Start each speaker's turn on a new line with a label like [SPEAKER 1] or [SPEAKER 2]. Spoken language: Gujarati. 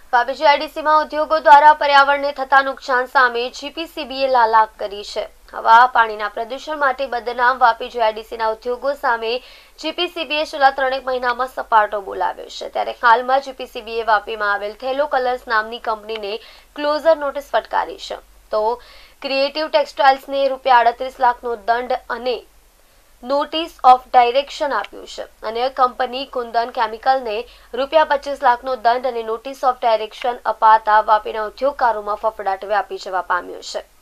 [SPEAKER 1] વાપી જીઆઈડીસીમાં ઉદ્યોગો દ્વારા પર્યાવરણને થતા નુકસાન સામે જીપીસીબીએ લાલાક કરી છે। હવા પાણીના પ્રદૂષણ માટે બદનામ વાપી જીઆઈડીસીના ઉદ્યોગો સામે જીપીસીબીએ છેલ્લા 3 મહિનામાં સપાટો બોલાવ્યો છે। ત્યારે હાલમાં જીપીસીબીએ વાપીમાં આવેલ થેલો કલર્સ નામની કંપનીને ક્લોઝર નોટિસ ફટકારી છે। તો ક્રિએટિવ ટેક્સટાઇલ્સને ₹38 લાખનો દંડ અને નોટિસ ઓફ ડાયરેક્શન આપ્યું છે। અને કંપની કુંદન કેમિકલને ₹25 લાખનો દંડ અને નોટિસ ઓફ ડાયરેક્શન અપાતા વાપીના ઉદ્યોગકારોમાં ફફડાટ વ્યાપી જવા પામ્યો છે।